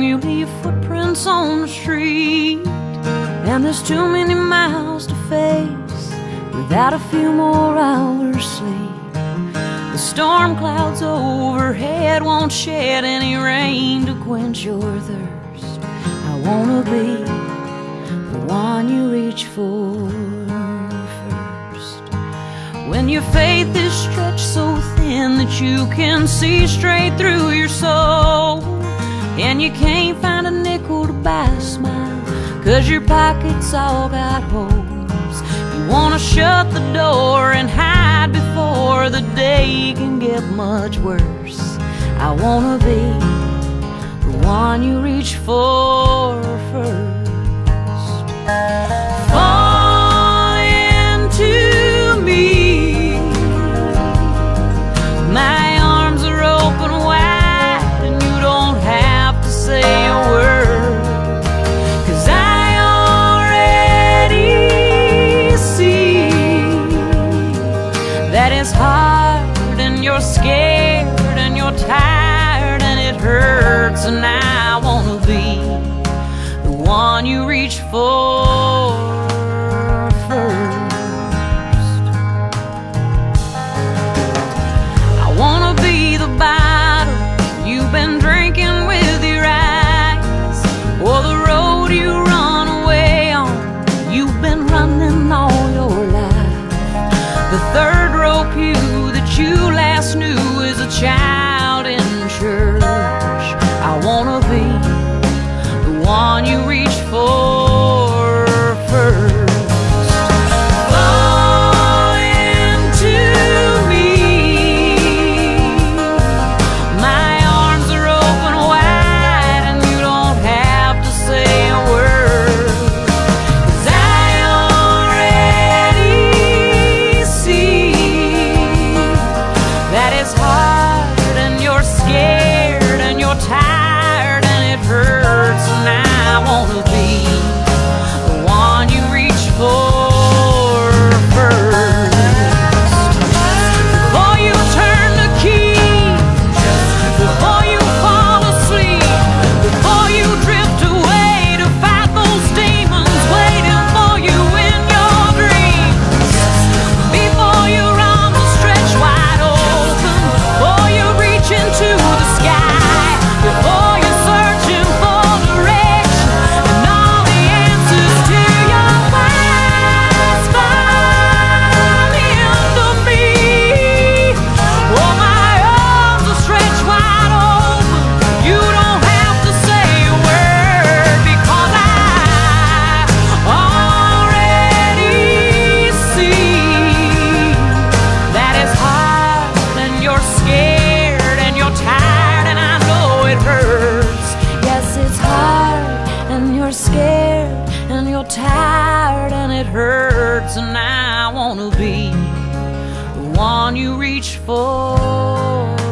you leave footprints on the street, and there's too many miles to face without a few more hours sleep. The storm clouds overhead won't shed any rain to quench your thirst. I wanna be the one you reach for first. When your faith is stretched so thin that you can see straight through your soul, and you can't find a nickel to buy a smile, 'cause your pockets all got holes. You wanna shut the door and hide before the day can get much worse. I wanna be the one you reach for first. Fall into me. My arms are open wide and you don't have to say a word, 'cause I already see that it's hard and you're scared and you're tired and it hurts, and I wanna be the one you reach for first. I wanna be the bottle you've been drinking with your eyes, or the road you run away on, you've been running all your life. The third row pew that you last knew as a child in church. I wanna be the one you reach for first. Fall into me. My arms are open wide and you don't have to say a word, 'cause I already see that it's hard and you're scared and you're tired and it hurts, and I wanna be the one you reach for first. Before you turn the key, before you fall asleep, before you drift away to fight those demons waiting for you in your dreams, before your arms are stretched wide open, before you reach into the sky, before you're searching for direction and all the answers to your whys, fall into me. Oh, my arms are stretched wide open. You don't have to say a word, because I already see that it's hard and you're scared and you're tired, and I know it hurts. Yes, it's hard and you're scared and you're tired and it hurts, and I wanna be the one you reach for